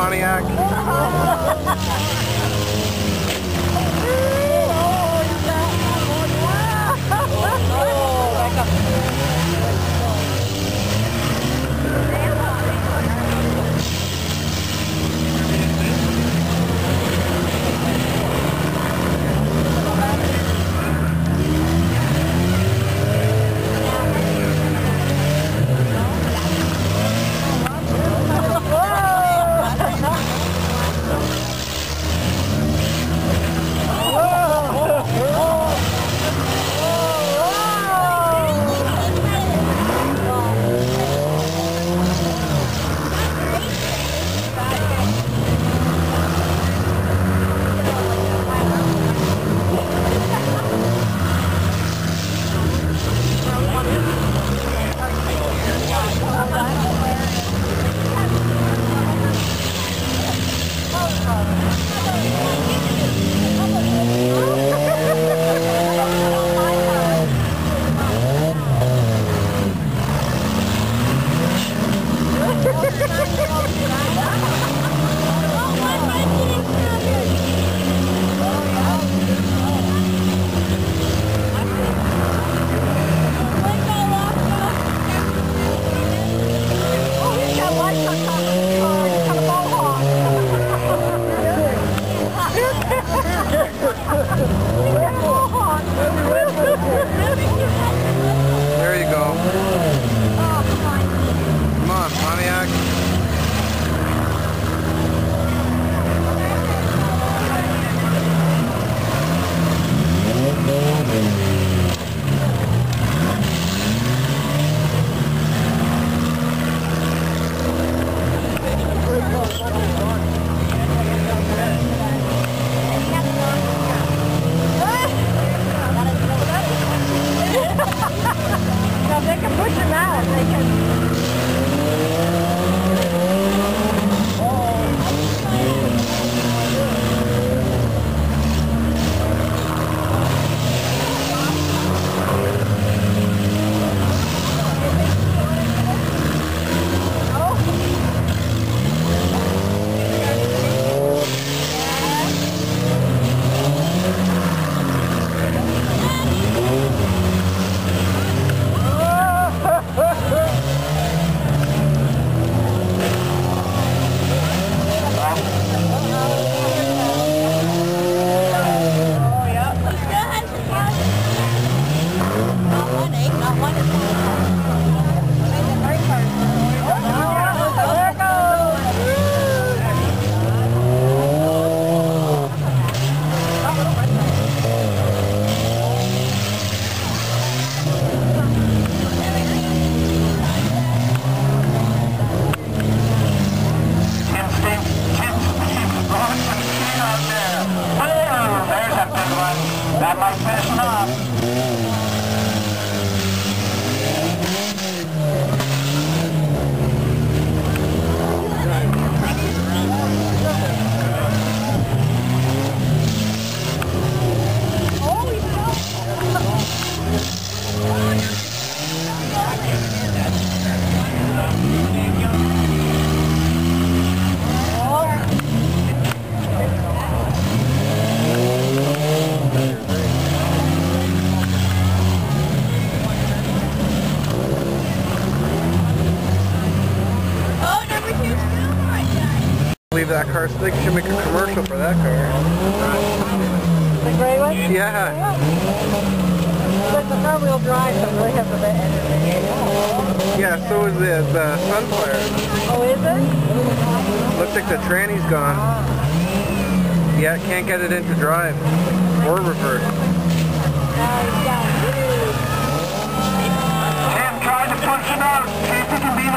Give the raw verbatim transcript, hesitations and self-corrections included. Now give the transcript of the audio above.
Pontiac. There you go. Come on, Pontiac. Now they can push him out. They can. That might finish him off. Leave that car. So they should make a commercial for that car. The gray one? Yeah. But the front-wheel drive, so really has a bit energy. Yeah, so is the, the Sunfire. Oh, is it? Looks like the tranny's gone. Yeah, can't get it into drive. Or reverse. Uh, yeah. Tim tried to push it out. See if he can be